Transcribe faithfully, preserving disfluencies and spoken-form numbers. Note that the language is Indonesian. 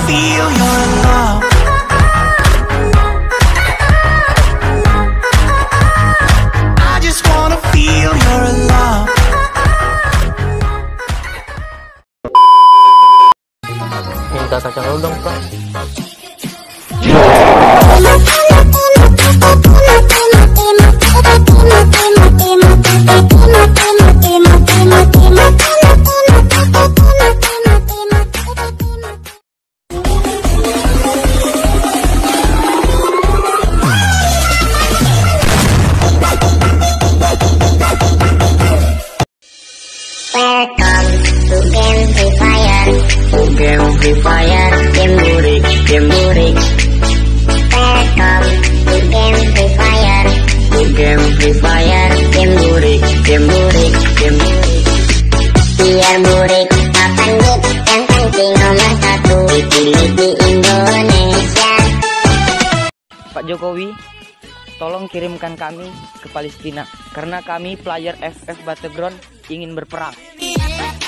feel your love. I just wanna feel your love. Minta kacang dulu dong, Pak. Welcome to game Free Fire. To game Free Fire, game burik, game burik. Welcome to game Free Fire. To game Free Fire, game burik, game burik, game burik. Biar burik, kapan dit yang penting nomor satu dipilih di Indonesia. Pak Jokowi, tolong kirimkan kami ke Palestina karena kami player F F Battleground ingin berperang.